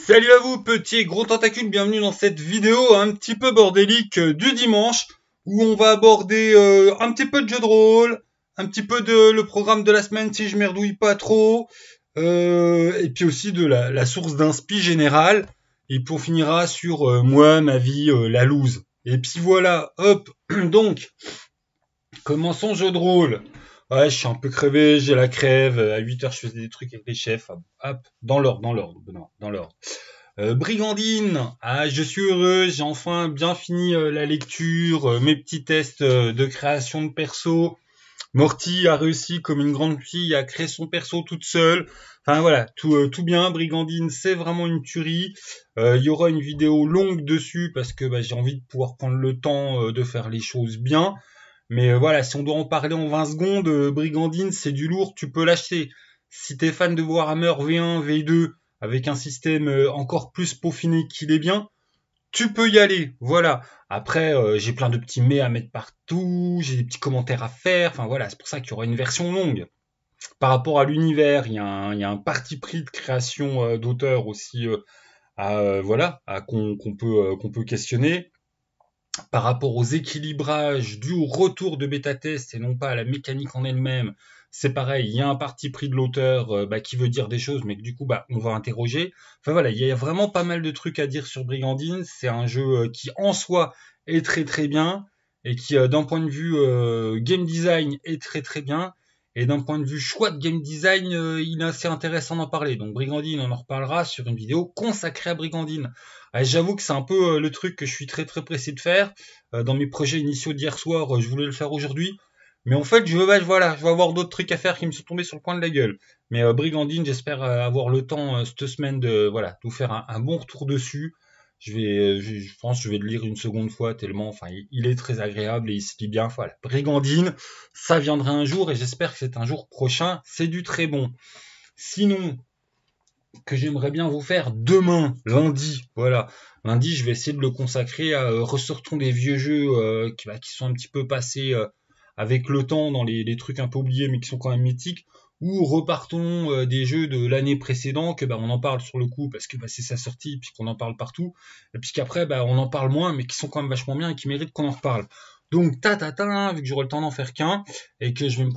Salut à vous, petits et gros tentacules, bienvenue dans cette vidéo un petit peu bordélique du dimanche où on va aborder un petit peu de jeu de rôle, un petit peu de le programme de la semaine si je merdouille pas trop, et puis aussi de la source d'inspi générale. Et puis on finira sur moi, ma vie, la loose. Et puis voilà, hop, donc, commençons jeu de rôle. Ouais, je suis un peu crevé, j'ai la crève, à 8h je faisais des trucs avec les chefs, hop, dans l'ordre, Benoît, dans l'ordre. Brigandine, je suis heureux, j'ai enfin bien fini la lecture, mes petits tests de création de perso. Morty a réussi comme une grande fille à créer son perso toute seule. Enfin voilà, tout bien. Brigandine, c'est vraiment une tuerie. Il y aura une vidéo longue dessus parce que j'ai envie de pouvoir prendre le temps de faire les choses bien. Mais voilà, si on doit en parler en 20 secondes, Brigandine, c'est du lourd, tu peux l'acheter. Si t'es fan de Warhammer V1, V2, avec un système encore plus peaufiné qu'il est bien, tu peux y aller. Voilà. Après, j'ai plein de petits mais à mettre partout, j'ai des petits commentaires à faire. Enfin voilà, c'est pour ça qu'il y aura une version longue. Par rapport à l'univers, il y a un parti pris de création d'auteur aussi voilà, qu'on peut questionner par rapport aux équilibrages dus au retour de bêta-test et non pas à la mécanique en elle-même, c'est pareil, il y a un parti pris de l'auteur qui veut dire des choses, mais que du coup, on va interroger. Enfin voilà, il y a vraiment pas mal de trucs à dire sur Brigandine. C'est un jeu qui, en soi, est très très bien, et qui, d'un point de vue game design, est très très bien. Et d'un point de vue choix de game design, il est assez intéressant d'en parler. Donc Brigandine, on en reparlera sur une vidéo consacrée à Brigandine. J'avoue que c'est un peu le truc que je suis très très pressé de faire. Dans mes projets initiaux d'hier soir, je voulais le faire aujourd'hui. Mais en fait, voilà, je vais avoir d'autres trucs à faire qui me sont tombés sur le coin de la gueule. Mais Brigandine, j'espère avoir le temps cette semaine de voilà, de vous faire un bon retour dessus. Je pense que je vais le lire une seconde fois tellement, enfin, il est très agréable et il se lit bien. Voilà, Brigandine, ça viendra un jour et j'espère que c'est un jour prochain. C'est du très bon. Sinon, que j'aimerais bien vous faire demain, lundi. Voilà, lundi, je vais essayer de le consacrer à ressortons des vieux jeux qui sont un petit peu passés avec le temps dans les trucs un peu oubliés mais qui sont quand même mythiques. Ou repartons des jeux de l'année précédente que on en parle sur le coup parce que c'est sa sortie puis qu'on en parle partout. Et puis qu'après on en parle moins mais qui sont quand même vachement bien et qui méritent qu'on en reparle. Donc vu que j'aurai le temps d'en faire qu'un et que je vais me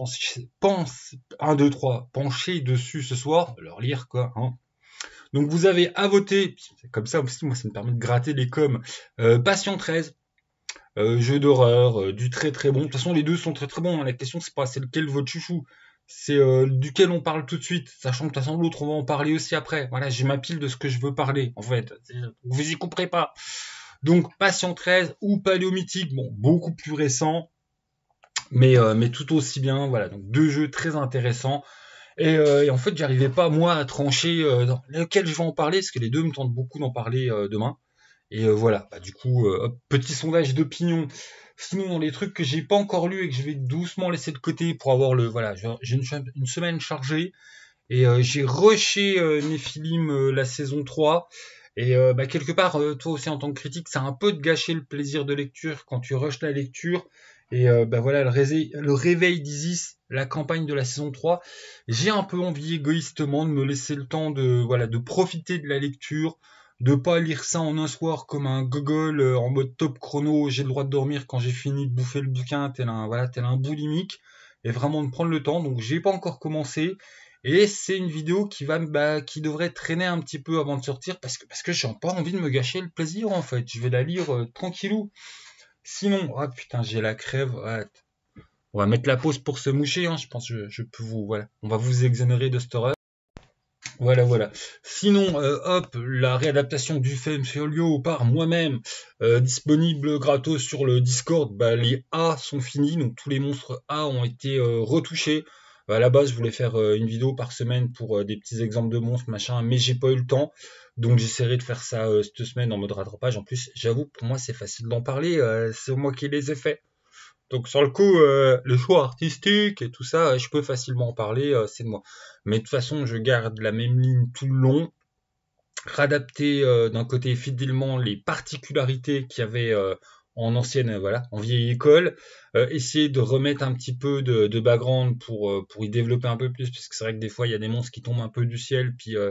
pencher dessus ce soir, leur lire quoi. Hein. Donc vous avez à voter, comme ça aussi moi ça me permet de gratter les coms, Passion 13, jeu d'horreur, du très très bon. De toute façon les deux sont très très bons, hein. La question c'est lequel votre chouchou, c'est duquel on parle tout de suite, sachant que de toute façon l'autre on va en parler aussi après. Voilà, j'ai ma pile de ce que je veux parler en fait, vous y couperez pas. Donc Passion 13 ou Paléomythique, bon beaucoup plus récent, mais tout aussi bien. Voilà, donc deux jeux très intéressants. Et en fait, j'arrivais pas moi à trancher dans lequel je vais en parler, parce que les deux me tentent beaucoup d'en parler demain. Et voilà, du coup, petit sondage d'opinion. Sinon, dans les trucs que j'ai pas encore lus et que je vais doucement laisser de côté pour avoir voilà, j'ai une semaine chargée et j'ai rushé Nephilim la saison 3. Et quelque part, toi aussi en tant que critique, c'est un peu de gâcher le plaisir de lecture quand tu rushes la lecture. Et voilà, le réveil d'Isis, la campagne de la saison 3, j'ai un peu envie égoïstement de me laisser le temps de profiter de la lecture, de pas lire ça en un soir comme un gogol en mode top chrono, j'ai le droit de dormir quand j'ai fini de bouffer le bouquin, tel un boulimique, et vraiment de prendre le temps. Donc j'ai pas encore commencé. Et c'est une vidéo qui devrait traîner un petit peu avant de sortir parce que j'ai pas envie de me gâcher le plaisir en fait. Je vais la lire tranquillou. Sinon, oh putain, j'ai la crève. Ouais. On va mettre la pause pour se moucher. Hein. Je pense que je peux voilà. On va vous exonérer de cette horreur. Voilà. Sinon, hop, la réadaptation du film Folio par moi-même, disponible gratos sur le Discord. Les A sont finis, donc tous les monstres A ont été retouchés. À la base, je voulais faire une vidéo par semaine pour des petits exemples de monstres, machin, mais j'ai pas eu le temps. Donc j'essaierai de faire ça cette semaine en mode rattrapage. En plus, j'avoue, pour moi, c'est facile d'en parler. C'est moi qui les ai faits. Donc sur le coup, le choix artistique et tout ça, je peux facilement en parler, c'est de moi. Mais de toute façon, je garde la même ligne tout le long, réadapter d'un côté fidèlement les particularités qu'il y avait en ancienne, voilà, en vieille école, essayer de remettre un petit peu de background pour y développer un peu plus, parce que c'est vrai que des fois il y a des monstres qui tombent un peu du ciel, puis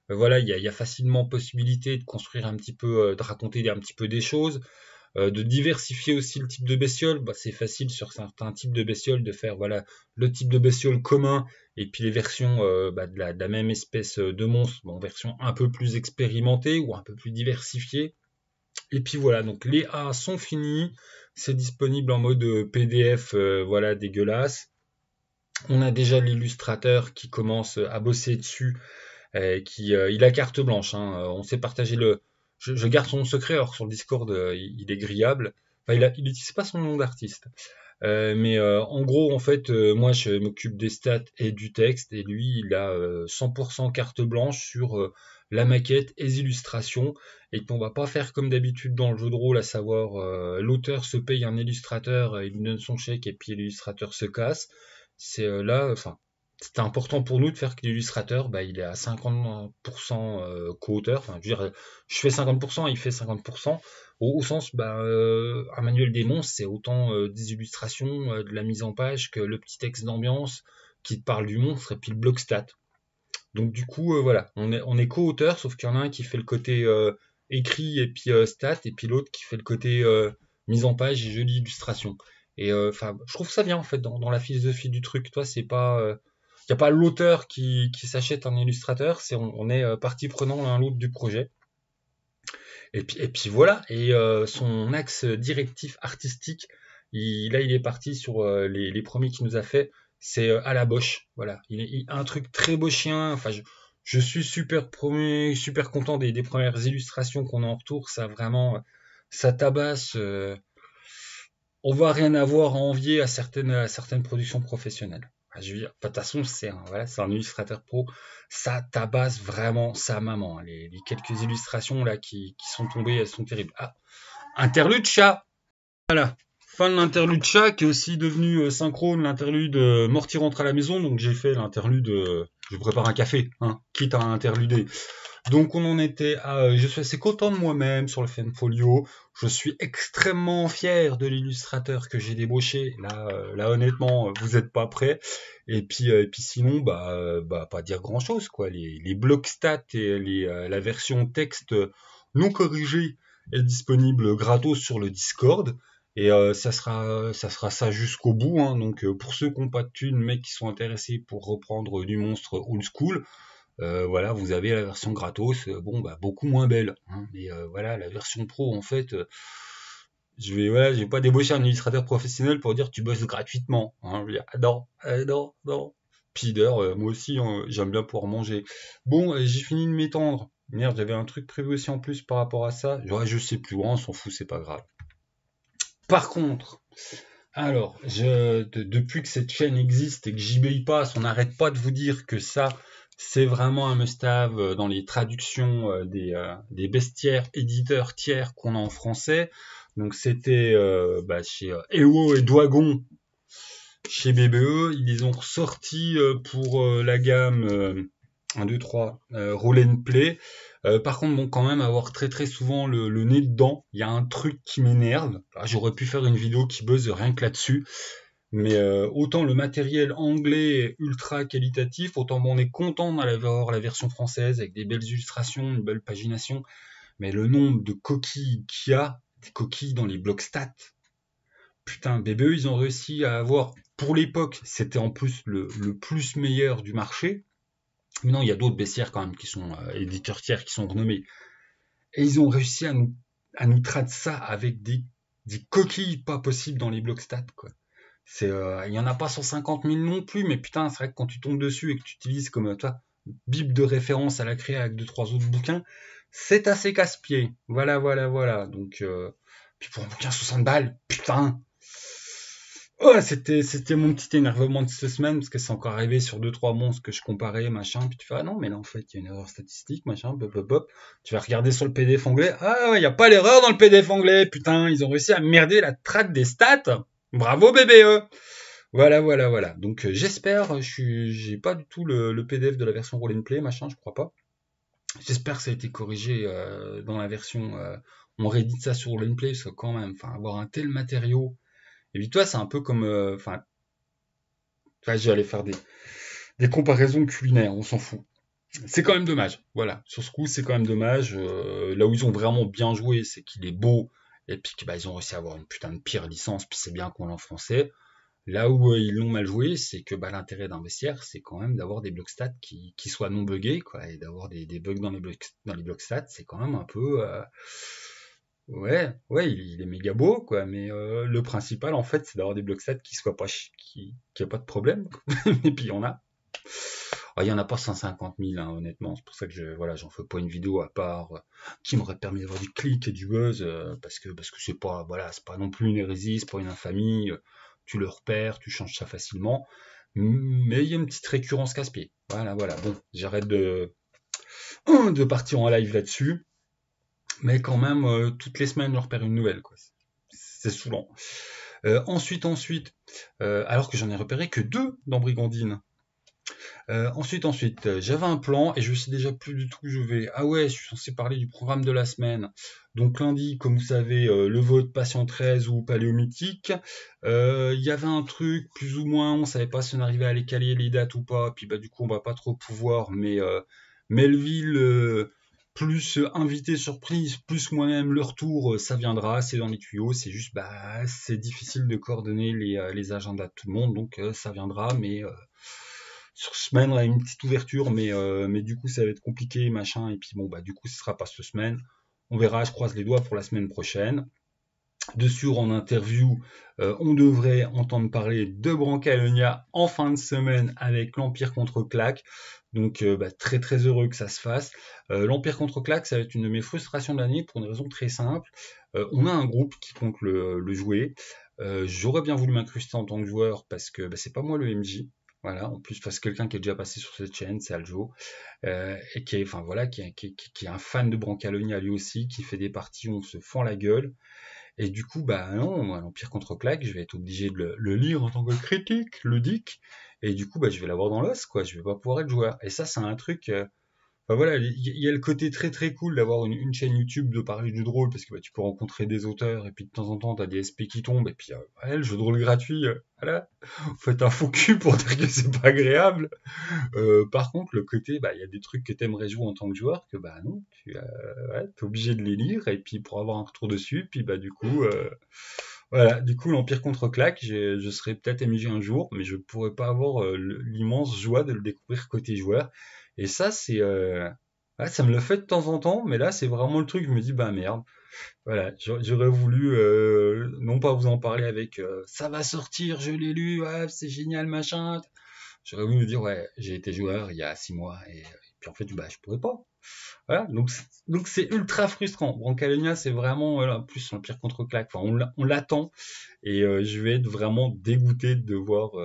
Voilà, il y a facilement possibilité de construire un petit peu, de raconter un petit peu des choses, de diversifier aussi le type de bestiole. Bah, c'est facile sur certains types de bestioles de faire voilà le type de bestiole commun et puis les versions bah, de la même espèce de monstre, bon, version un peu plus expérimentée ou un peu plus diversifiée. Et puis voilà, donc les A sont finis, c'est disponible en mode PDF, voilà, dégueulasse. On a déjà l'illustrateur qui commence à bosser dessus, il a carte blanche. Hein, on s'est partagé je garde son secret, alors sur le Discord, il est grillable. Enfin, il n'utilise pas son nom d'artiste. Mais en gros, en fait, moi, je m'occupe des stats et du texte, et lui, il a 100% carte blanche sur la maquette et les illustrations. Et puis, on va pas faire comme d'habitude dans le jeu de rôle, à savoir l'auteur se paye un illustrateur, il lui donne son chèque, et puis l'illustrateur se casse. C'est là, enfin, c'était important pour nous de faire que l'illustrateur, bah, il est à 50% co-auteur. Enfin, je veux dire, je fais 50%, il fait 50%. Au sens, bah, un manuel des monstres, c'est autant des illustrations, de la mise en page que le petit texte d'ambiance qui te parle du monstre et puis le bloc stat. Donc du coup, voilà, on est co-auteur, sauf qu'il y en a un qui fait le côté écrit et puis stat, et puis l'autre qui fait le côté mise en page et jolie illustration. Et enfin, je trouve ça bien en fait dans la philosophie du truc. Toi, c'est pas, y a pas l'auteur qui s'achète un illustrateur, c'est on est partie prenante l'un l'autre du projet. Et puis voilà, et son axe directif artistique, là il est parti sur les premiers qu'il nous a fait, c'est à la Bosch. Voilà, il a un truc très boschien. Enfin, je suis super content des premières illustrations qu'on a en retour. Ça vraiment, ça tabasse. On va rien avoir à envier à certaines productions professionnelles. Enfin, je veux dire, de toute façon, c'est un illustrateur pro. Ça tabasse vraiment sa maman. Les quelques illustrations là qui sont tombées, elles sont terribles. Ah, interlude chat. Voilà. Fin de l'interlude chat qui est aussi devenu synchrone l'interlude Morty rentre à la maison. Donc j'ai fait l'interlude. Je prépare un café, hein, quitte à interluder. Donc on en était à, je suis assez content de moi-même sur le Fanfolio. Je suis extrêmement fier de l'illustrateur que j'ai débauché. Là honnêtement, vous n'êtes pas prêts. Et puis sinon, bah pas dire grand-chose quoi. Les blocs stats et la version texte non corrigée est disponible gratos sur le Discord. Et ça sera ça jusqu'au bout. Hein. Donc pour ceux qui n'ont pas de thunes, mais qui sont intéressés pour reprendre du monstre old school. Voilà, vous avez la version gratos, bon bah beaucoup moins belle, hein, mais voilà, la version pro en fait, je vais pas débaucher un illustrateur professionnel pour dire tu bosses gratuitement, hein, je veux dire, ah non, non, non. Puis d'ailleurs, moi aussi, hein, j'aime bien pouvoir manger. Bon, j'ai fini de m'étendre. Merde, j'avais un truc prévu aussi en plus par rapport à ça. Ouais, je sais plus, on s'en fout, c'est pas grave. Par contre, alors, depuis que cette chaîne existe et que j'y passe, on n'arrête pas de vous dire que ça, c'est vraiment un must-have dans les traductions des bestiaires éditeurs tiers qu'on a en français. Donc c'était chez EO et Douagon, chez BBE, ils les ont ressortis pour la gamme 1, 2, 3, Roll and Play. Par contre, bon, quand même, avoir très souvent le nez dedans, il y a un truc qui m'énerve. J'aurais pu faire une vidéo qui buzz rien que là-dessus. Mais autant le matériel anglais est ultra qualitatif, autant bon, on est content d'avoir la version française avec des belles illustrations, une belle pagination. Mais le nombre de coquilles qu'il y a, des coquilles dans les blocs stats, putain, BBE, ils ont réussi à avoir, pour l'époque, c'était en plus le plus meilleur du marché. Mais non, il y a d'autres baissières quand même qui sont éditeurs tiers, qui sont renommés. Et ils ont réussi à nous traduire ça avec des coquilles pas possibles dans les blocs stats, quoi. Il y en a pas 150 000 non plus, mais putain, c'est vrai que quand tu tombes dessus et que tu utilises comme toi, bible de référence à la créa avec 2-3 autres bouquins, c'est assez casse-pied. Voilà. Donc, puis pour un bouquin 60 balles, putain. Ouais, c'était mon petit énervement de cette semaine, parce que c'est encore arrivé sur 2-3 monstres que je comparais, machin, puis tu fais, ah non, mais là, en fait, il y a une erreur statistique, machin, hop. Tu vas regarder sur le PDF anglais, ah ouais, il n'y a pas l'erreur dans le PDF anglais, putain, ils ont réussi à merder la traque des stats. Bravo, BBE! Voilà. Donc, j'espère, j'ai pas du tout le PDF de la version Roll and Play, machin, je crois pas. J'espère que ça a été corrigé dans la version, on réédite ça sur Roll and Play, parce que quand même, enfin, avoir un tel matériau. Et puis toi, c'est un peu comme, enfin, là, je vais aller faire des comparaisons culinaires, on s'en fout. c'est quand même dommage. Voilà, sur ce coup, c'est quand même dommage. Là où ils ont vraiment bien joué, c'est qu'il est beau, et puis qu'ils ils ont réussi à avoir une putain de pire licence, puis c'est bien qu'on l'a en français. Là où ils l'ont mal joué, c'est que l'intérêt d'un bestiaire, c'est quand même d'avoir des blocs stats qui soient non buggés, quoi, et d'avoir des bugs dans les blocs stats, c'est quand même un peu... ouais, il est méga beau, quoi, mais le principal, en fait, c'est d'avoir des blocs stats qui soient pas... qui a pas de problème, et puis il y en a. Ah, il y en a pas 150 000, hein, honnêtement. C'est pour ça que voilà, j'en fais pas une vidéo à part qui m'aurait permis d'avoir du clic et du buzz, parce que c'est pas, voilà, c'est pas non plus une hérésie, c'est pas une infamie. Tu le repères, tu changes ça facilement. Mais il y a une petite récurrence casse-pied. Voilà. Bon, j'arrête de partir en live là-dessus. Mais quand même, toutes les semaines, je repère une nouvelle, quoi. C'est saoulant. Ensuite, alors que j'en ai repéré que 2 dans Brigandine. Ensuite, j'avais un plan et je sais déjà plus du tout où je vais. Ah ouais, je suis censé parler du programme de la semaine. Donc lundi, comme vous savez, le vote Patient 13 ou Paléomythique. Il y avait un truc, plus ou moins, on savait pas si on arrivait à les caler les dates ou pas. Puis du coup, on va pas trop pouvoir, mais Melville, plus invité surprise, plus moi-même le retour, ça viendra, c'est dans les tuyaux. C'est juste, c'est difficile de coordonner les agendas de tout le monde, donc ça viendra, mais sur semaine, on a une petite ouverture, mais du coup, ça va être compliqué, machin. Et puis bon, du coup, ce sera pas cette semaine. On verra, je croise les doigts pour la semaine prochaine. Dessus, en interview, on devrait entendre parler de Brancalonia en fin de semaine avec l'Empire contre Claque. Donc très très heureux que ça se fasse. L'Empire contre Claque, ça va être une de mes frustrations de l'année pour une raison très simple. On a un groupe qui compte le jouer. J'aurais bien voulu m'incruster en tant que joueur parce que c'est pas moi le MJ. Voilà, en plus parce que quelqu'un qui est déjà passé sur cette chaîne, c'est Aljo, et qui est, enfin voilà, qui est un fan de Brancalonia lui aussi, qui fait des parties où on se fend la gueule. Et du coup, non, moi, l'Empire contre Claque, je vais être obligé de le lire en tant que critique, ludique, et du coup, je vais l'avoir dans l'os, quoi. Je vais pas pouvoir être joueur. Et ça, c'est un truc. Enfin, voilà, il y a le côté très très cool d'avoir une chaîne YouTube de parler du drôle parce que tu peux rencontrer des auteurs et puis de temps en temps t'as des SP qui tombent et puis le jeu de rôle gratuit, voilà, faites un faux cul pour dire que c'est pas agréable. Par contre, le côté, il y a des trucs que t'aimerais jouer en tant que joueur que non, tu t'es obligé de les lire et puis pour avoir un retour dessus, puis du coup, voilà, du coup l'Empire contre Claque, je serais peut-être MJ un jour, mais je pourrais pas avoir l'immense joie de le découvrir côté joueur. Et ça, c'est, ça me le fait de temps en temps, mais là, c'est vraiment le truc. Je me dis, merde. Voilà, j'aurais voulu non pas vous en parler avec ça va sortir, je l'ai lu, ouais, c'est génial, machin. J'aurais voulu me dire, ouais, j'ai été joueur il y a 6 mois et puis en fait, je pourrais pas. Voilà, donc c'est ultra frustrant. Brancalonia, c'est vraiment plus l'Empire contre Claque. Enfin, on l'attend et je vais être vraiment dégoûté de devoir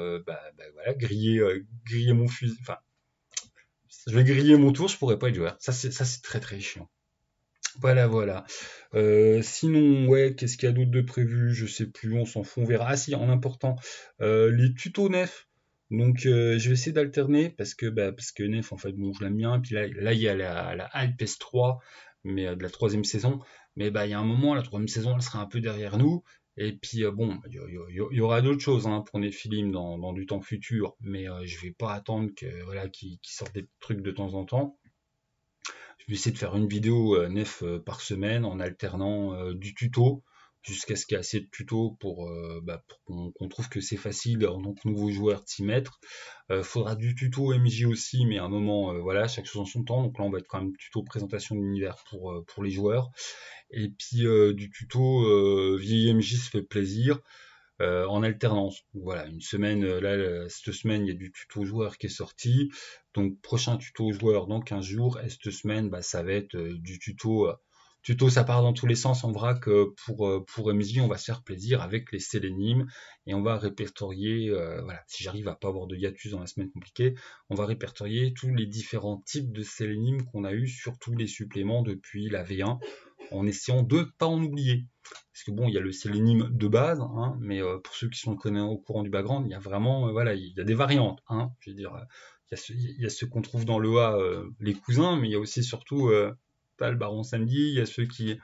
griller mon fusil. Enfin, je vais griller mon tour, je pourrais pas être joueur. Ça c'est très très chiant. Voilà. Sinon, ouais, qu'est-ce qu'il y a d'autre de prévu? Je sais plus, on s'en fout, on verra. Ah si, en important, les tutos Nef. Donc, je vais essayer d'alterner parce que Nef, en fait, bon, je l'aime bien. Et puis là, il y a la hype S3, mais de la troisième saison. Mais il y a un moment, la troisième saison, elle sera un peu derrière nous. Et puis bon, il y aura d'autres choses pour Nephilim dans du temps futur, mais je vais pas attendre qu'ils sortent des trucs de temps en temps. Je vais essayer de faire une vidéo nef par semaine en alternant du tuto jusqu'à ce qu'il y ait assez de tutos pour qu'on trouve que c'est facile en tant que nouveau joueur de s'y mettre. Faudra du tuto MJ aussi, mais à un moment, voilà, chaque chose en son temps. Donc là, on va être quand même tuto présentation de l'univers pour les joueurs. Et puis du tuto vieil MJ se fait plaisir en alternance. Donc, voilà, une semaine, cette semaine, il y a du tuto joueur qui est sorti. Donc, prochain tuto joueur dans 15 jours. Et cette semaine, ça va être du tuto. Tuto, ça part dans tous les sens en vrac pour MJ. On va se faire plaisir avec les sélénimes et on va répertorier. Voilà, si j'arrive à pas avoir de hiatus dans la semaine compliquée, on va répertorier tous les différents types de sélénimes qu'on a eu sur tous les suppléments depuis la V1 en essayant de pas en oublier. Parce que bon, il y a le sélénime de base, mais pour ceux qui sont au courant du background, il y a vraiment, il y a des variantes. Je veux dire, il y a ceux qu'on trouve dans le A, les cousins, mais il y a aussi surtout le Baron Samedi, il y a ceux qui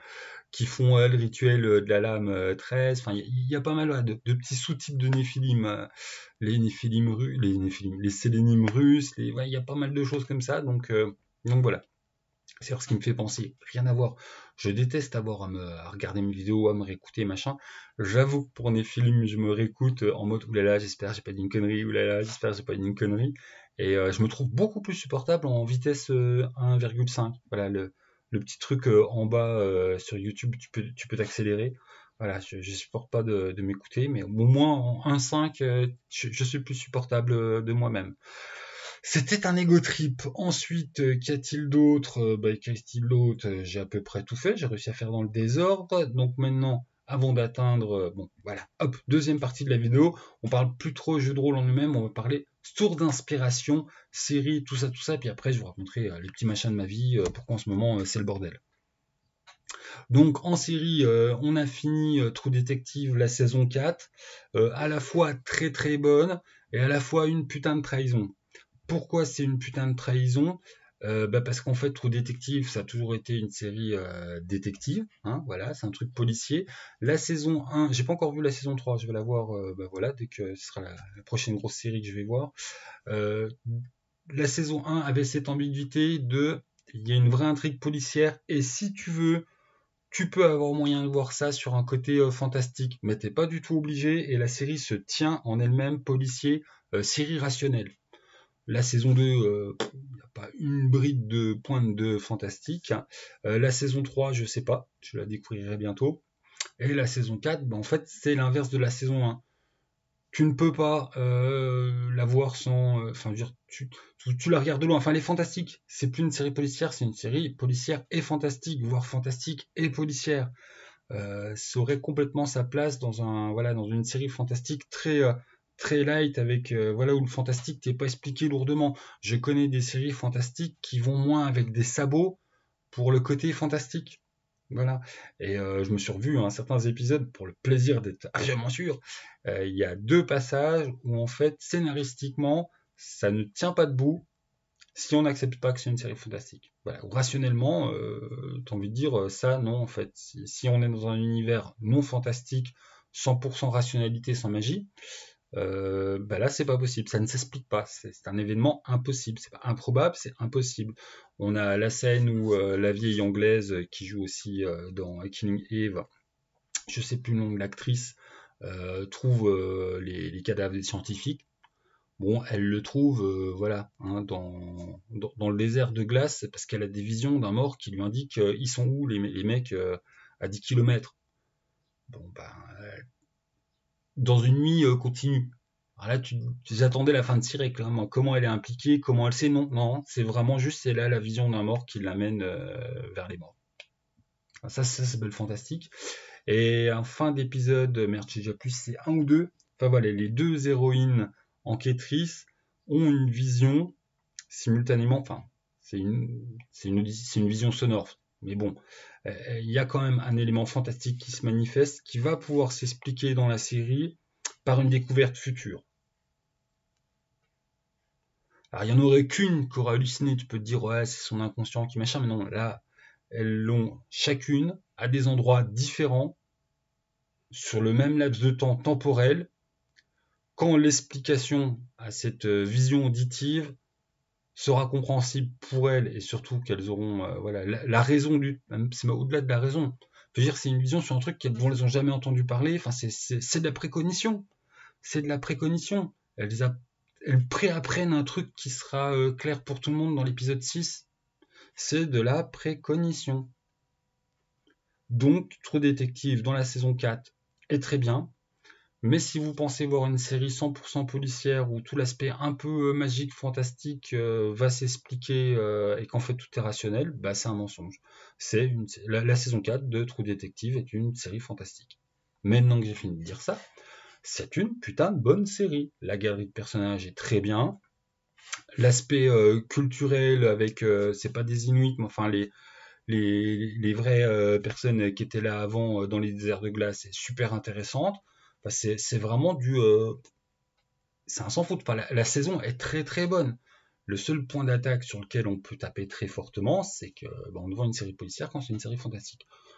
qui font le rituel de la lame 13. Enfin, il y a pas mal de petits sous-types de Néphilim, les Néphilim russes, les Sélénim russes, il y a pas mal de choses comme ça. Donc voilà. C'est ce qui me fait penser, rien à voir. Je déteste avoir à regarder mes vidéos, à me réécouter, machin. J'avoue que pour Néphilim, je me réécoute en mode oulala, j'espère que j'ai pas dit une connerie, oulala, j'espère que j'ai pas dit une connerie. Et je me trouve beaucoup plus supportable en vitesse 1,5. Voilà, le petit truc en bas sur YouTube, tu peux t'accélérer. Voilà, je supporte pas de m'écouter, mais au moins en 1,5, je suis plus supportable de moi-même. C'était un ego trip. Ensuite, qu'y a-t-il d'autre? J'ai à peu près tout fait. J'ai réussi à faire dans le désordre. Donc maintenant, avant d'atteindre, bon, voilà, hop, deuxième partie de la vidéo. On parle plus trop jeu de rôle en lui-même. On va parler source d'inspiration, série, tout ça. Puis après, je vous raconterai les petits machins de ma vie. Pourquoi en ce moment, c'est le bordel. Donc en série, on a fini True Detective la saison 4. À la fois très très bonne et à la fois une putain de trahison. Pourquoi c'est une putain de trahison? Parce qu'en fait, True Detective, ça a toujours été une série détective, hein, voilà, c'est un truc policier. La saison 1, j'ai pas encore vu la saison 3, je vais la voir voilà, dès que ce sera la prochaine grosse série que je vais voir. La saison 1 avait cette ambiguïté de il y a une vraie intrigue policière et si tu veux, tu peux avoir moyen de voir ça sur un côté fantastique, mais t'es pas du tout obligé et la série se tient en elle-même policier, série rationnelle. La saison 2, il n'y a pas une bride de pointe de fantastique. La saison 3, je sais pas, je la découvrirai bientôt. Et la saison 4, en fait, c'est l'inverse de la saison 1. Tu ne peux pas la voir sans... Enfin, je veux dire, tu la regardes de loin. Enfin, elle est fantastique. C'est plus une série policière, c'est une série policière et fantastique, voire fantastique et policière. Ça aurait complètement sa place dans une série fantastique très light avec où le fantastique t'est pas expliqué lourdement. Je connais des séries fantastiques qui vont moins avec des sabots pour le côté fantastique. Voilà. Et je me suis revu certains épisodes pour le plaisir d'être vraiment sûr. Il y a 2 passages où en fait scénaristiquement ça ne tient pas debout si on n'accepte pas que c'est une série fantastique. Voilà. Rationnellement, t'as envie de dire ça, non, en fait. Si on est dans un univers non fantastique, 100% rationalité sans magie, là, c'est pas possible. Ça ne s'explique pas. C'est un événement impossible. C'est pas improbable, c'est impossible. On a la scène où la vieille anglaise qui joue aussi dans Killing Eve, je sais plus le nom de l'actrice, trouve les cadavres des scientifiques. Bon, elle le trouve, dans le désert de glace, parce qu'elle a des visions d'un mort qui lui indique ils sont où les mecs à 10 km. Bon, dans une nuit continue. Alors là, j'attendais la fin de série, clairement. Comment elle est impliquée, comment elle sait, non, c'est vraiment juste, c'est là la vision d'un mort qui l'amène vers les morts. Alors ça c'est belle fantastique. Et en fin d'épisode, merde, j'ai déjà plus, c'est 1 ou 2. Enfin voilà, les 2 héroïnes enquêtrices ont une vision simultanément, enfin, c'est une vision sonore, mais bon, il y a quand même un élément fantastique qui se manifeste, qui va pouvoir s'expliquer dans la série par une découverte future. Alors il y en aurait qu'une qui aura halluciné, tu peux te dire ouais c'est son inconscient qui machin, mais non, là elles l'ont chacune à des endroits différents sur le même laps de temps temporel, quand l'explication à cette vision auditive sera compréhensible pour elles et surtout qu'elles auront la raison c'est au-delà de la raison. Je veux dire, c'est une vision sur un truc dont elles n'ont jamais entendu parler. Enfin, c'est de la précognition. C'est de la précognition. Elles préapprennent un truc qui sera clair pour tout le monde dans l'épisode 6. C'est de la précognition. Donc, True Detective dans la saison 4 est très bien. Mais si vous pensez voir une série 100% policière où tout l'aspect un peu magique, fantastique va s'expliquer et qu'en fait tout est rationnel, c'est un mensonge. La saison 4 de True Detective est une série fantastique. Maintenant que j'ai fini de dire ça, c'est une putain de bonne série. La galerie de personnages est très bien. L'aspect culturel avec, c'est pas des Inuits, mais enfin les vraies personnes qui étaient là avant dans les déserts de glace est super intéressante. C'est vraiment c'est un sans faute. La saison est très très bonne. Le seul point d'attaque sur lequel on peut taper très fortement, c'est que on est devant une série policière quand c'est une série fantastique.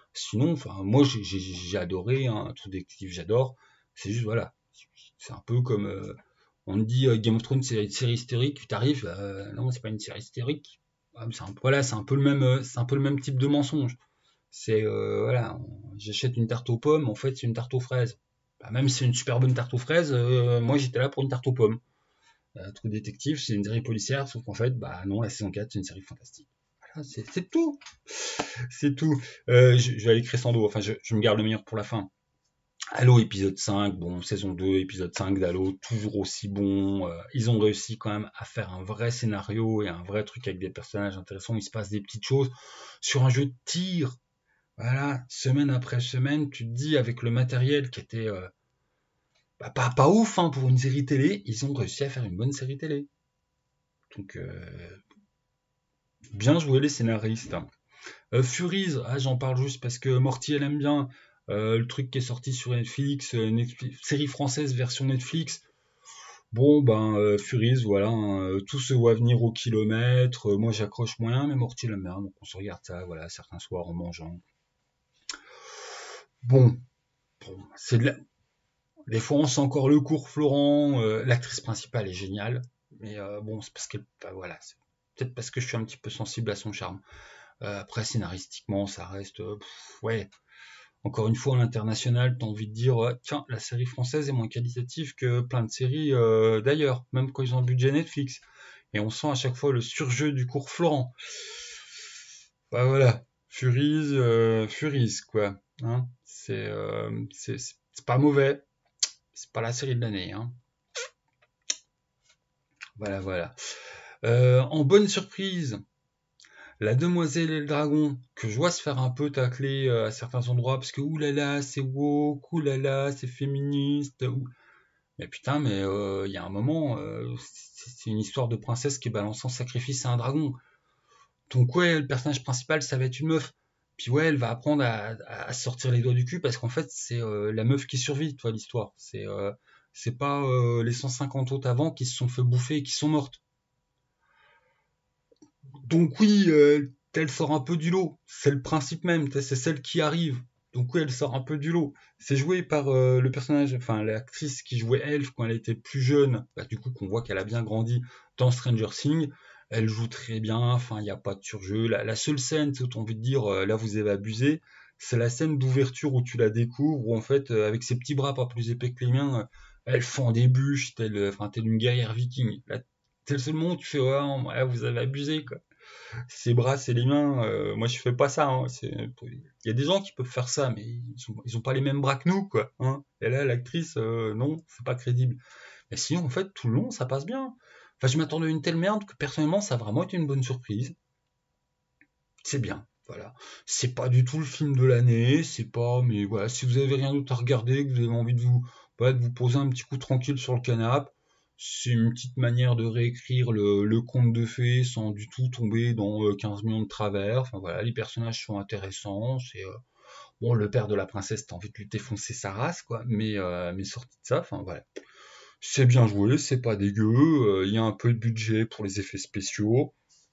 Sinon, enfin, moi, j'ai adoré, hein, True Detective, j'adore. C'est juste, voilà, c'est un peu comme, on me dit Game of Thrones, c'est une série hystérique, t'arrives, non, c'est pas une série hystérique. Ah, mais voilà, c'est un peu le même, c'est un peu le même type de mensonge. C'est, voilà, j'achète une tarte aux pommes, en fait, c'est une tarte aux fraises. Bah, même si c'est une super bonne tarte aux fraises, moi, j'étais là pour une tarte aux pommes. True Detective, c'est une série policière, sauf qu'en fait, bah non, la saison 4, c'est une série fantastique. Voilà, c'est tout. C'est tout. Je vais aller crescendo, enfin, je me garde le meilleur pour la fin. Halo épisode 5, bon, saison 2, épisode 5 d'Halo, toujours aussi bon. Ils ont réussi quand même à faire un vrai scénario et un vrai truc avec des personnages intéressants. Il se passe des petites choses sur un jeu de tir. Voilà, semaine après semaine, tu te dis avec le matériel qui était bah, pas ouf hein, pour une série télé, ils ont réussi à faire une bonne série télé. Donc bien joué les scénaristes. Furies, j'en parle juste parce que Morty elle aime bien. Le truc qui est sorti sur Netflix, série française version Netflix. Bon ben Furies, voilà, hein, tout se voit venir au kilomètre. Moi j'accroche moyen, mais Morty l'aime bien, donc on se regarde ça, voilà, certains soirs en mangeant. Bon, c'est de la... Des fois on sent encore le cours Florent. L'actrice principale est géniale, mais bon c'est parce que bah, voilà, c'est peut-être parce que je suis un petit peu sensible à son charme. Après, scénaristiquement, ça reste, ouais. Encore une fois, à l'international, t'as envie de dire, tiens, la série française est moins qualitative que plein de séries d'ailleurs, même quand ils ont un budget Netflix. Et on sent à chaque fois le surjeu du cours Florent. Bah voilà, Furies, quoi. Hein, c'est pas mauvais, c'est pas la série de l'année. Hein. Voilà, voilà. En bonne surprise, la demoiselle et le dragon, que je vois se faire un peu tacler à certains endroits, parce que oulala, c'est woke, oulala, c'est féministe. Mais putain, mais il y a un moment, c'est une histoire de princesse qui est balançant sacrifice à un dragon. Donc ouais, le personnage principal, ça va être une meuf. Puis ouais, elle va apprendre à sortir les doigts du cul, parce qu'en fait, c'est la meuf qui survit, toi, l'histoire. C'est pas les 150 autres avant qui se sont fait bouffer et qui sont mortes. Donc oui, elle sort un peu du lot. C'est le principe même, c'est celle qui arrive. Donc oui, elle sort un peu du lot. C'est joué par le personnage, enfin l'actrice qui jouait Elf quand elle était plus jeune. Bah, du coup, qu'on voit qu'elle a bien grandi dans Stranger Things. Elle joue très bien, enfin, il n'y a pas de surjeu. La seule scène, où tu as envie de dire, là, vous avez abusé, c'est la scène d'ouverture où tu la découvres, où en fait, avec ses petits bras pas plus épais que les miens, elle fend des bûches, telle une guerrière viking. Là, c'est le seul moment où tu fais, ouais, vous avez abusé, quoi. Ses bras, c'est les mains. Moi, je fais pas ça. Hein. Il y a des gens qui peuvent faire ça, mais ils ont pas les mêmes bras que nous, quoi. Hein. Et là, l'actrice, non, c'est pas crédible. Mais sinon, en fait, tout le long, ça passe bien. Enfin, je m'attendais à une telle merde que personnellement, ça a vraiment été une bonne surprise. C'est bien. Voilà. C'est pas du tout le film de l'année, c'est pas, mais voilà, si vous avez rien d'autre à regarder, que vous avez envie de vous, voilà, de vous poser un petit coup tranquille sur le canapé, c'est une petite manière de réécrire le conte de fées sans du tout tomber dans 15 millions de travers. Enfin voilà, les personnages sont intéressants. C'est bon, le père de la princesse, t'as envie de lui défoncer sa race, quoi. Mais sorti de ça, enfin voilà, c'est bien joué, c'est pas dégueu. Il y a un peu de budget pour les effets spéciaux.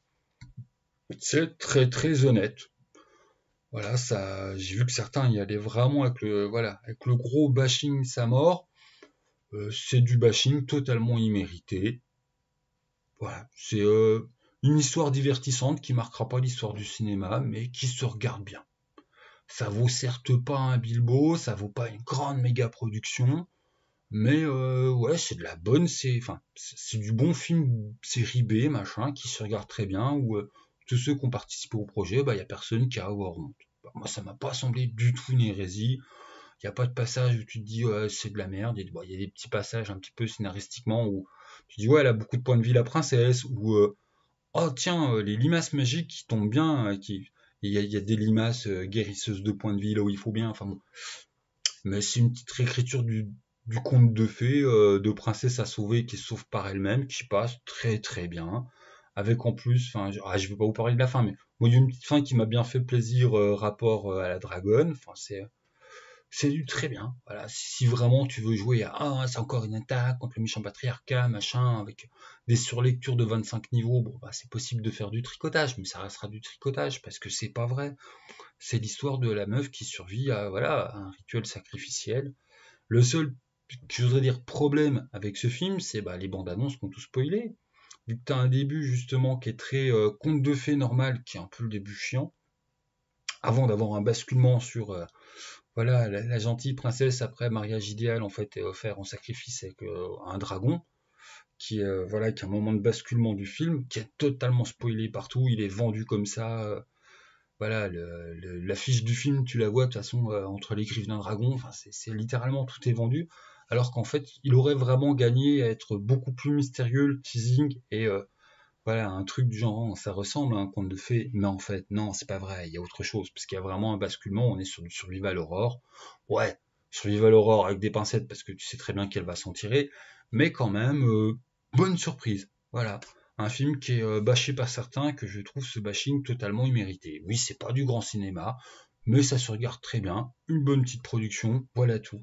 C'est très très honnête. Voilà, ça, j'ai vu que certains y allaient vraiment avec voilà, avec le gros bashing sa mort. C'est du bashing totalement immérité. Voilà, c'est une histoire divertissante qui marquera pas l'histoire du cinéma, mais qui se regarde bien. Ça vaut certes pas un Bilbo, ça vaut pas une grande méga production, mais ouais, c'est de la bonne, c'est du bon film série B, machin, qui se regarde très bien, où tous ceux qui ont participé au projet, bah, y a personne qui a à avoir honte. Bah, moi, ça m'a pas semblé du tout une hérésie. Il n'y a pas de passage où tu te dis ouais, c'est de la merde. Il y a des petits passages un petit peu scénaristiquement où tu dis ouais, elle a beaucoup de points de vie la princesse, ou oh tiens, les limaces magiques qui tombent bien, il y a des limaces guérisseuses de points de vie là où il faut bien. Enfin bon, mais c'est une petite réécriture du conte de fées, de princesse à sauver qui se sauve par elle-même, qui passe très très bien. Avec en plus, enfin, je vais pas vous parler de la fin, mais bon, il y a une petite fin qui m'a bien fait plaisir rapport à la dragonne. Enfin, c'est du très bien. Voilà, si vraiment tu veux jouer à c'est encore une attaque contre le méchant patriarcat, machin, avec des surlectures de 25 niveaux, bon bah c'est possible de faire du tricotage, mais ça restera du tricotage parce que c'est pas vrai. C'est l'histoire de la meuf qui survit à voilà à un rituel sacrificiel. Le seul je voudrais dire problème avec ce film, c'est bah, les bandes annonces qui ont tout spoilé. Vu que t'as un début justement qui est très conte de fées normal, qui est un peu le début chiant, avant d'avoir un basculement sur voilà, la gentille princesse après mariage idéal en fait est offert en sacrifice avec un dragon voilà qui est un moment de basculement du film qui est totalement spoilé partout, il est vendu comme ça voilà l'affiche du film tu la vois de toute façon entre les griffes d'un dragon, enfin c'est littéralement tout est vendu alors qu'en fait il aurait vraiment gagné à être beaucoup plus mystérieux le teasing et voilà, un truc du genre, ça ressemble à un conte de fées, mais en fait, non, c'est pas vrai, il y a autre chose, parce qu'il y a vraiment un basculement, on est sur du survival horror. Ouais, survival horror avec des pincettes, parce que tu sais très bien qu'elle va s'en tirer, mais quand même, bonne surprise. Voilà, un film qui est bâché par certains, que je trouve ce bashing totalement immérité. Oui, c'est pas du grand cinéma, mais ça se regarde très bien, une bonne petite production, voilà tout.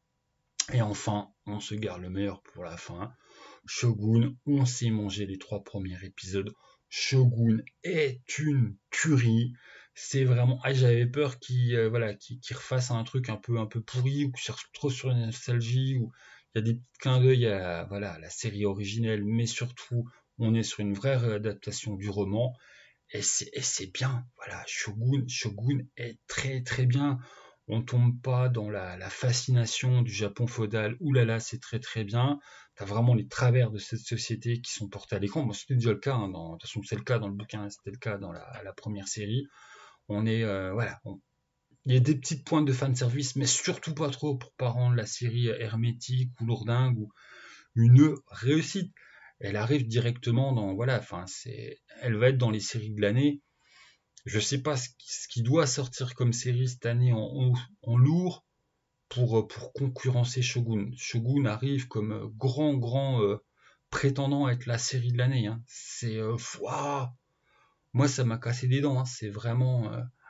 Et enfin, on se garde le meilleur pour la fin. Shogun, on s'est mangé les 3 premiers épisodes. Shogun est une tuerie. C'est vraiment. Ah, j'avais peur qu'il refasse un truc un peu pourri ou qu'il cherche trop sur la nostalgie ou il y a des petits clins d'œil à voilà la série originelle, mais surtout on est sur une vraie réadaptation du roman et c'est bien. Voilà, Shogun est très très bien. On tombe pas dans la fascination du Japon feudal. Ouh là là, c'est très très bien. T'as vraiment les travers de cette société qui sont portés à l'écran. Bon, c'était déjà le cas. De toute façon, c'est le cas dans le bouquin, c'était le cas dans la première série. On est voilà. Il y a des petites pointes de fanservice, mais surtout pas trop pour pas rendre la série hermétique ou lourdingue ou une réussite. Elle arrive directement dans voilà. Enfin, elle va être dans les séries de l'année. Je sais pas ce qui doit sortir comme série cette année en lourd pour concurrencer Shogun. Shogun arrive comme grand prétendant à être la série de l'année. Hein. C'est waouh. Moi ça m'a cassé des dents. Hein. C'est vraiment.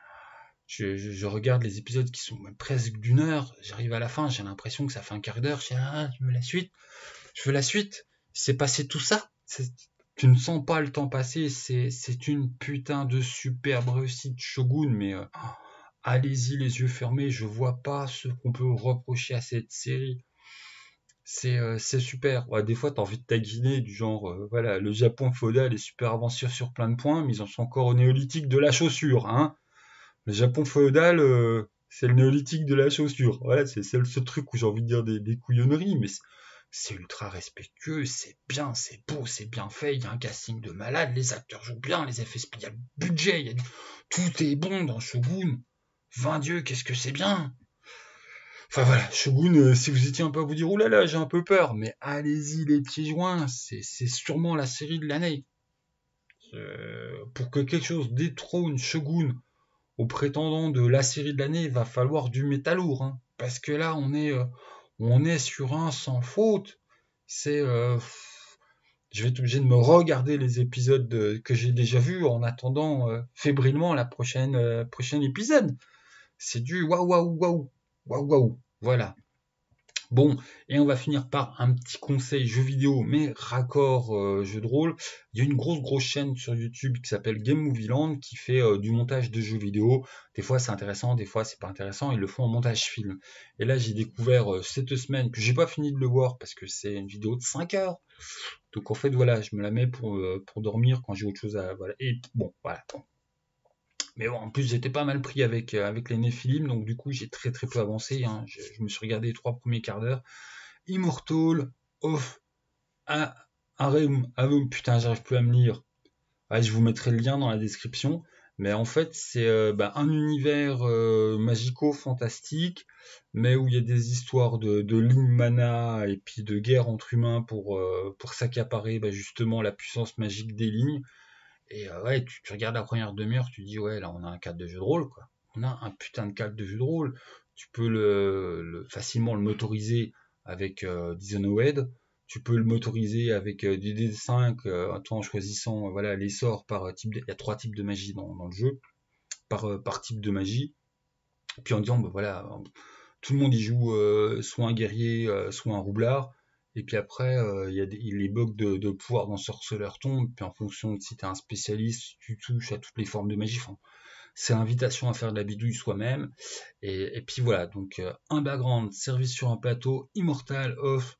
Je regarde les épisodes qui sont même presque d'1 heure. J'arrive à la fin, j'ai l'impression que ça fait un quart d'heure. Je dis je veux la suite. Je veux la suite. C'est passé tout ça. Tu ne sens pas le temps passer. C'est une putain de superbe réussite Shogun, mais allez-y les yeux fermés. Je vois pas ce qu'on peut reprocher à cette série. C'est super. Ouais, des fois, t'as envie de taquiner du genre, voilà, le Japon feudal est super avancé sur plein de points, mais ils en sont encore au néolithique de la chaussure, hein. Le Japon féodal, c'est le néolithique de la chaussure. Voilà, c'est le seul truc où j'ai envie de dire des couillonneries, mais c'est ultra respectueux, c'est bien, c'est beau, c'est bien fait, il y a un casting de malade, les acteurs jouent bien, les effets spéciaux, il y a le budget, tout est bon dans Shogun. 20 dieux, qu'est-ce que c'est bien. Enfin voilà, Shogun, si vous étiez un peu à vous dire, oulala, j'ai un peu peur, mais allez-y les petits joints, c'est sûrement la série de l'année. Pour que quelque chose détrône Shogun au prétendant de la série de l'année, il va falloir du métal lourd, hein, parce que là, on est sur un sans faute. C'est, je vais être obligé de me regarder les épisodes que j'ai déjà vus en attendant fébrilement la prochaine épisode. C'est du waouh waouh waouh waouh waouh. Voilà. Bon, et on va finir par un petit conseil jeu vidéo, mais raccord jeu de rôle. Il y a une grosse chaîne sur YouTube qui s'appelle Game Movie Land qui fait du montage de jeux vidéo. Des fois c'est intéressant, des fois c'est pas intéressant. Ils le font en montage film. Et là j'ai découvert cette semaine que j'ai pas fini de le voir parce que c'est une vidéo de 5 heures. Donc en fait voilà, je me la mets pour dormir quand j'ai autre chose à voilà. Et bon voilà. Mais bon, en plus, j'étais pas mal pris avec les Néphilim, donc du coup, j'ai très très peu avancé. Hein. Je me suis regardé les 3 premiers quarts d'heure. Immortal of Areum. Putain, j'arrive plus à me lire. Ouais, je vous mettrai le lien dans la description. Mais en fait, c'est un univers magico-fantastique, mais où il y a des histoires de ligne mana et puis de guerre entre humains pour s'accaparer justement la puissance magique des lignes. Et ouais, tu regardes la première demi-heure, tu dis ouais, là on a un cadre de jeu de rôle, quoi. On a un putain de cadre de jeu de rôle. Tu peux facilement le motoriser avec Dishonored. Tu peux le motoriser avec du D5, toi en choisissant voilà les sorts par type. Il y a 3 types de magie dans le jeu, par type de magie. Puis en disant bah voilà, tout le monde y joue soit un guerrier, soit un roublard. Et puis après, il y a les bugs de pouvoir d'un sorceleur tombent. Puis en fonction de si t'es un spécialiste, tu touches à toutes les formes de magie. Enfin, c'est l'invitation à faire de la bidouille soi-même. Et puis voilà, donc un background, service sur un plateau, Immortal of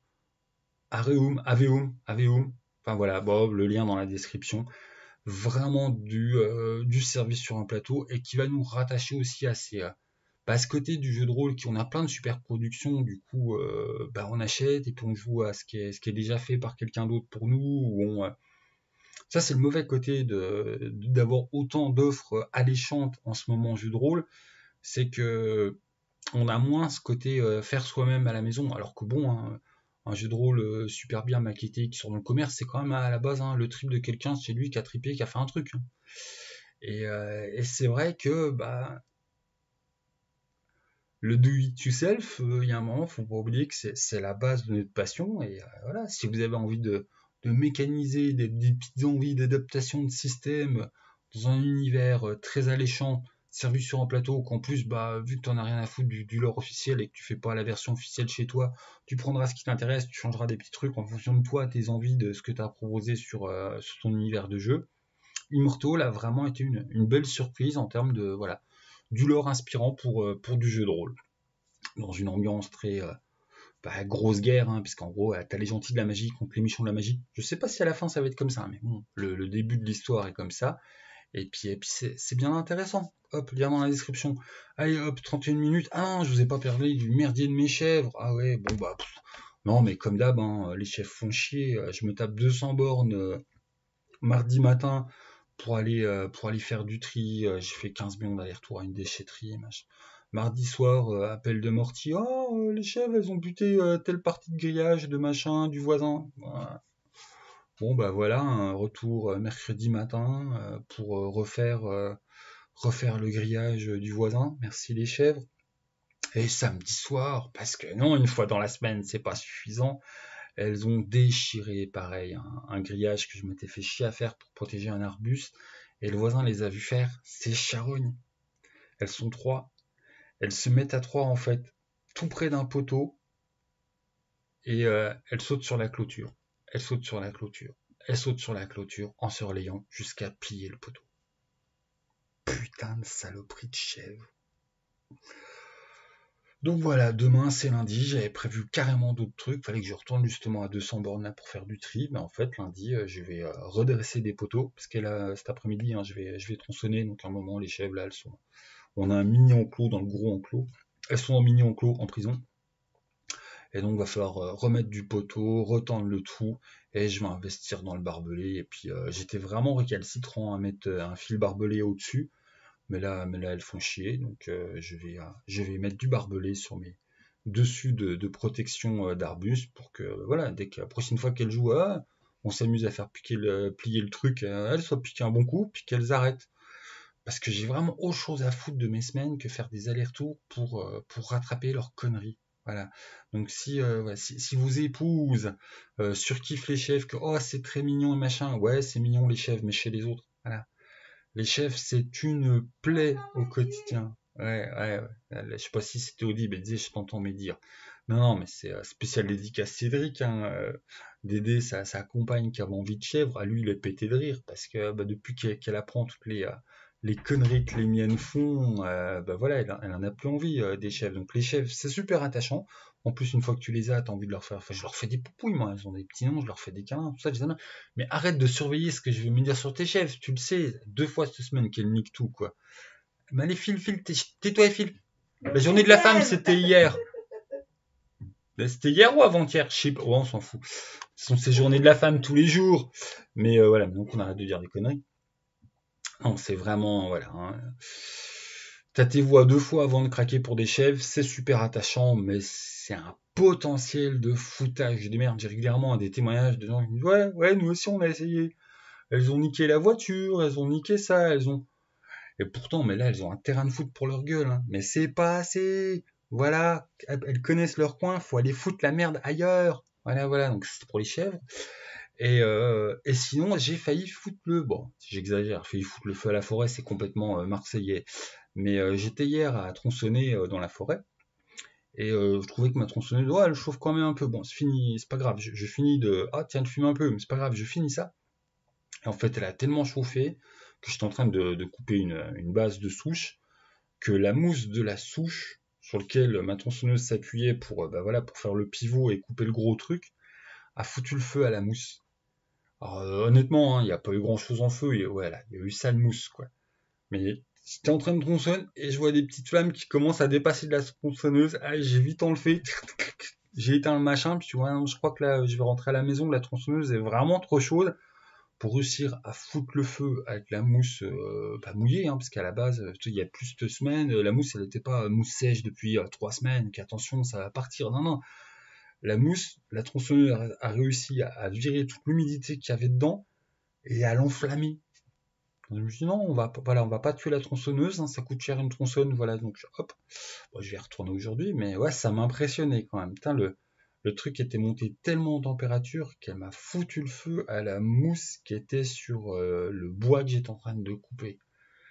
Aveum. Enfin voilà, Bob, le lien dans la description. Vraiment du service sur un plateau et qui va nous rattacher aussi à ce côté du jeu de rôle qui on a plein de super productions, du coup on achète et puis on joue à ce qui est déjà fait par quelqu'un d'autre pour nous, ça c'est le mauvais côté d'avoir autant d'offres alléchantes en ce moment en jeu de rôle, c'est que on a moins ce côté faire soi-même à la maison, alors que bon, hein, un jeu de rôle super bien maquetté qui sort dans le commerce, c'est quand même à la base le trip de quelqu'un, c'est lui qui a tripé, qui a fait un truc. Hein. Et c'est vrai que le do it yourself, il y a un moment, faut pas oublier que c'est la base de notre passion. Et voilà, si vous avez envie de mécaniser des petites envies d'adaptation de système dans un univers très alléchant, servi sur un plateau, qu'en plus, vu que tu n'en as rien à foutre du lore officiel et que tu fais pas la version officielle chez toi, tu prendras ce qui t'intéresse, tu changeras des petits trucs en fonction de toi, tes envies, de ce que tu as proposé sur ton univers de jeu. Immortal a vraiment été une belle surprise en termes de voilà du lore inspirant pour du jeu de rôle. Dans une ambiance très grosse guerre, hein, puisqu'en gros, t'as les gentils de la magie contre les méchants de la magie. Je sais pas si à la fin ça va être comme ça, mais bon, le début de l'histoire est comme ça. Et puis c'est bien intéressant. Hop, lien dans la description. Allez, hop, 31 minutes. Ah non, je vous ai pas parlé du merdier de mes chèvres. Ah ouais, bon non, mais comme d'hab, les chèvres font chier. Je me tape 200 bornes mardi matin pour aller faire du tri. J'ai fait 15 millions d'allers-retours à une déchetterie. Machin. Mardi soir, appel de Morty. Oh, les chèvres, elles ont buté telle partie de grillage de machin du voisin. Voilà. Bon, voilà, un retour mercredi matin pour refaire le grillage du voisin. Merci les chèvres. Et samedi soir, parce que non, une fois dans la semaine, c'est pas suffisant. Elles ont déchiré, pareil, un grillage que je m'étais fait chier à faire pour protéger un arbuste. Et le voisin les a vus faire ces charognes. Elles sont 3. Elles se mettent à 3 en fait, tout près d'un poteau. Et elles sautent sur la clôture. Elles sautent sur la clôture. Elles sautent sur la clôture en se relayant jusqu'à plier le poteau. Putain de saloperie de chèvre. Donc voilà, demain c'est lundi, j'avais prévu carrément d'autres trucs, fallait que je retourne justement à 200 bornes là pour faire du tri, mais en fait lundi je vais redresser des poteaux, parce que là cet après-midi je vais tronçonner, donc à un moment les chèvres là elles sont, on a un mini enclos dans le gros enclos, elles sont en mini enclos en prison, et donc il va falloir remettre du poteau, retendre le tout, et je vais investir dans le barbelé, et puis j'étais vraiment récalcitrant à mettre un fil barbelé au-dessus, mais là elles font chier, donc je vais mettre du barbelé sur mes dessus de protection d'arbustes pour que voilà, dès que la prochaine fois qu'elles jouent, on s'amuse à faire plier le truc, elles soient piquées un bon coup, puis qu'elles arrêtent. Parce que j'ai vraiment autre chose à foutre de mes semaines que faire des allers-retours pour rattraper leurs conneries. Voilà. Donc si vos épouses surkiffent les chèvres, que oh c'est très mignon et machin, ouais c'est mignon les chèvres, mais chez les autres, voilà. Les chefs, c'est une plaie au quotidien. Ouais. Je sais pas si c'était audible, elle disait, je t'entends me dire. Non, mais c'est spécial dédicace Cédric. Dédé, sa compagne qui avait envie de chèvre, à lui, il est pété de rire. Parce que depuis qu'elle apprend toutes les conneries que les miennes font, voilà, elle en a plus envie des chèvres. Donc les chèvres, c'est super attachant. En plus, une fois que tu les as, t'as envie de leur faire. Enfin, je leur fais des poupouilles, moi. Elles ont des petits noms, je leur fais des câlins, tout ça. Mais arrête de surveiller ce que je vais me dire sur tes chèvres. Tu le sais, 2 fois cette semaine qu'elle nique tout, quoi. Mais allez, file, tais-toi et file. La journée de la femme, c'était hier. C'était hier ou avant-hier? Je sais pas. On s'en fout. Ce sont ces journées de la femme tous les jours. Mais voilà, donc on arrête de dire des conneries. Non, c'est vraiment, voilà. Tâtez-vous à 2 fois avant de craquer pour des chèvres, c'est super attachant, mais c'est un potentiel de foutage de merde. J'ai régulièrement des témoignages de gens qui me disent ouais, nous aussi on a essayé. Elles ont niqué la voiture, elles ont niqué ça, elles ont... Et pourtant, mais là, elles ont un terrain de foot pour leur gueule. Hein. Mais c'est pas assez. Voilà, elles connaissent leur coin, faut aller foutre la merde ailleurs. Voilà, donc c'est pour les chèvres. Et sinon, j'ai failli foutre bon, si j'exagère, failli foutre le feu à la forêt, c'est complètement marseillais. Mais j'étais hier à tronçonner dans la forêt. Et je trouvais que ma tronçonneuse, ouais, elle chauffe quand même un peu. Bon, c'est fini, c'est pas grave. Je finis de, ah tiens, elle fume un peu, mais c'est pas grave, je finis ça. Et en fait, elle a tellement chauffé que j'étais en train de couper une base de souche, que la mousse de la souche sur lequel ma tronçonneuse s'appuyait pour, bah voilà, pour faire le pivot et couper le gros truc, a foutu le feu à la mousse. Alors, honnêtement, il n'y a pas eu grand chose en feu, et voilà, il y a eu sale mousse, quoi. Mais j'étais en train de tronçonner et je vois des petites flammes qui commencent à dépasser de la tronçonneuse. Ah, j'ai vite enlevé. J'ai éteint le machin, puis tu vois, je crois que là, je vais rentrer à la maison. La tronçonneuse est vraiment trop chaude pour réussir à foutre le feu avec la mousse pas mouillée, hein, parce qu'à la base, il y a plus de semaines, la mousse, elle n'était pas mousse sèche depuis 3 semaines, qu'attention, ça va partir. Non, non, la mousse, la tronçonneuse a réussi à virer toute l'humidité qu'il y avait dedans et à l'enflammer. Je me suis dit non, on va pas tuer la tronçonneuse, hein, ça coûte cher une tronçonne, voilà, donc hop, bon, je vais y retourner aujourd'hui, mais ouais, ça m'a impressionné quand même. Putain, le truc était monté tellement en température qu'elle m'a foutu le feu à la mousse qui était sur le bois que j'étais en train de couper.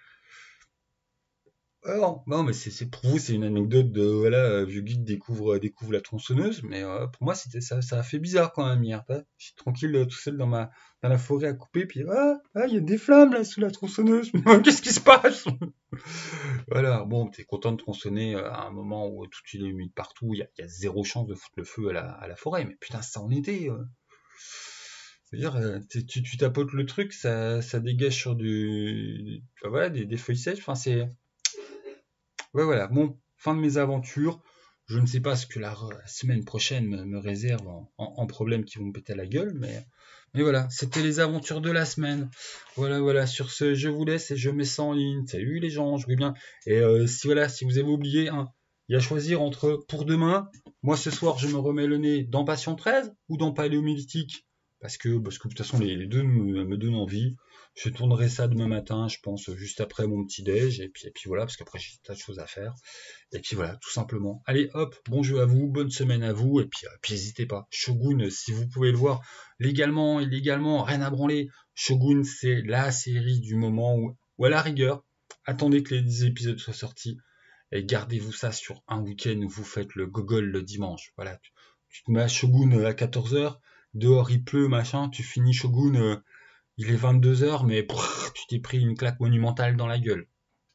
Non, non, mais c'est pour vous, c'est une anecdote de voilà, vieux geek découvre la tronçonneuse, mais pour moi c'était ça a fait bizarre quand même hier. Je suis tranquille tout seul dans la forêt à couper, puis il y a des flammes là sous la tronçonneuse. Qu'est-ce qui se passe? Voilà, bon, t'es content de tronçonner à un moment où tout il est humide partout, il y a zéro chance de foutre le feu à la forêt, mais putain, ça en était. C'est-à-dire, tu tapotes le truc, ça dégage sur enfin, voilà, des feuilles sèches, enfin c'est. Ouais, voilà. Bon, fin de mes aventures. Je ne sais pas ce que la semaine prochaine me réserve en problèmes qui vont me péter à la gueule, mais voilà, c'était les aventures de la semaine. Voilà, voilà. Sur ce, je vous laisse et je mets ça en ligne. Salut les gens, je vais bien. Et si vous avez oublié, hein, il y a à choisir entre pour demain. Moi, ce soir, je me remets le nez dans Passion 13 ou dans Paléomythique. Parce que de toute façon, les deux me donnent envie. Je tournerai ça demain matin, je pense, juste après mon petit déj. Et puis voilà, parce qu'après, j'ai des tas de choses à faire. Et puis voilà, tout simplement. Allez, hop, bon jeu à vous, bonne semaine à vous. Et puis n'hésitez pas. Shogun, si vous pouvez le voir, légalement, illégalement, rien à branler. Shogun, c'est la série du moment où à la rigueur, attendez que les 10 épisodes soient sortis. Et gardez-vous ça sur un week-end où vous faites le gogol le dimanche. Voilà, tu te mets à Shogun à 14h, dehors il pleut, machin, tu finis Shogun, il est 22h, mais tu t'es pris une claque monumentale dans la gueule.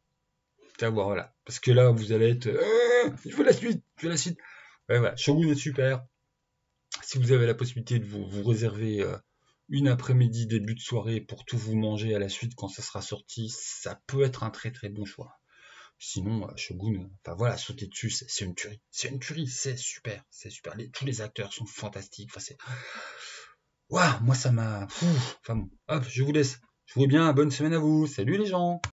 Voilà. Parce que là, vous allez être... il faut la suite, je veux la suite. Ouais, voilà, Shogun est super. Si vous avez la possibilité de vous réserver une après-midi, début de soirée, pour tout vous manger à la suite quand ça sera sorti, ça peut être un très très bon choix. Sinon, Shogun, enfin voilà, sauter dessus, c'est une tuerie. C'est une tuerie, c'est super, c'est super. Tous les acteurs sont fantastiques. Enfin, c'est... Waouh, moi ça m'a... Enfin bon, hop, je vous laisse. Je vous dis bien, bonne semaine à vous. Salut les gens.